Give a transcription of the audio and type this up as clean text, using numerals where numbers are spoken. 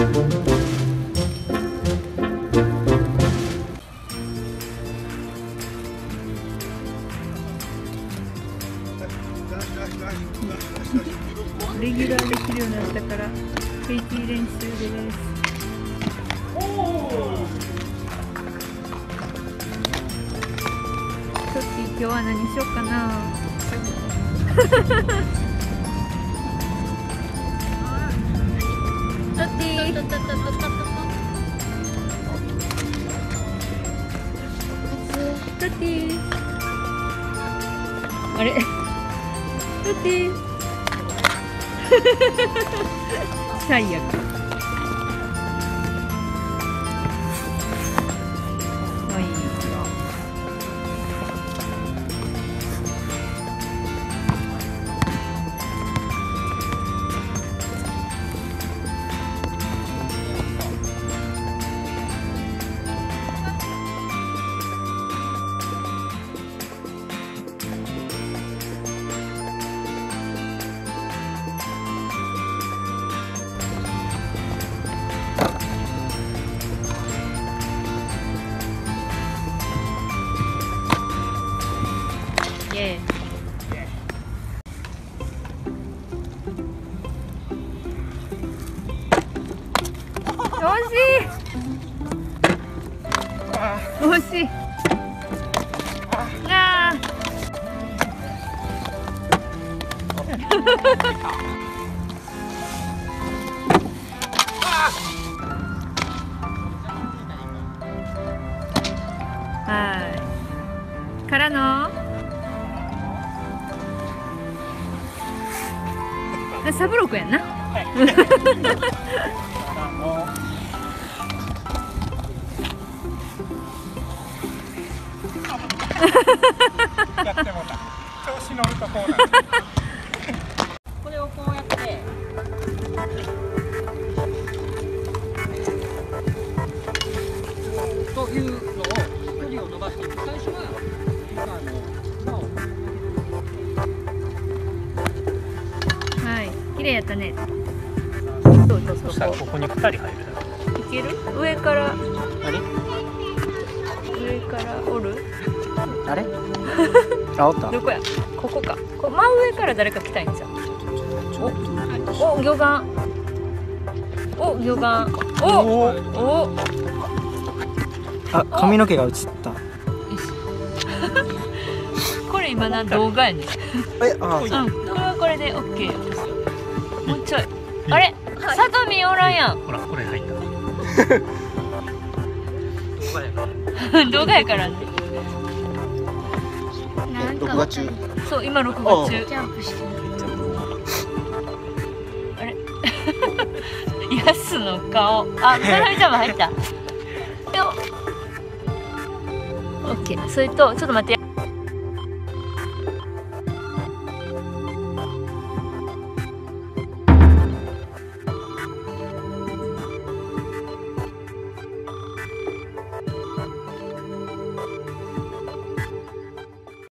レギュラーできるようになったから平気練習です。トッティ今日は何しようかな。トッティトッティあれトッティ最悪。はい。イエーイ。惜しい。惜しい。ああ。はい。からの。サブロクやんな。 やってもた。調子乗るとこうなんです。これをこうやってというのを距離を伸ばしていく。最初ははい、綺麗やったね。 そしたらここに2人入るな。 いける？上から。 何？ 上からおる？ あれ？あ、おった。 どこや？ここか。真上から誰か来たいんじゃん。お、魚眼。お、魚眼。お。 あ、髪の毛が映った。 これ今な動画やね。 あ、 これはこれでオッケーよ。もうちょい。あれ、さとみおらんやん。 ほら、これ入った。 動画やからね。 録画中。 そう、今録画中。ジャンプしてる。あれ。ヤスの顔。あ、さなみちゃんも入った。よ。オッケー。それと、ちょっと待って。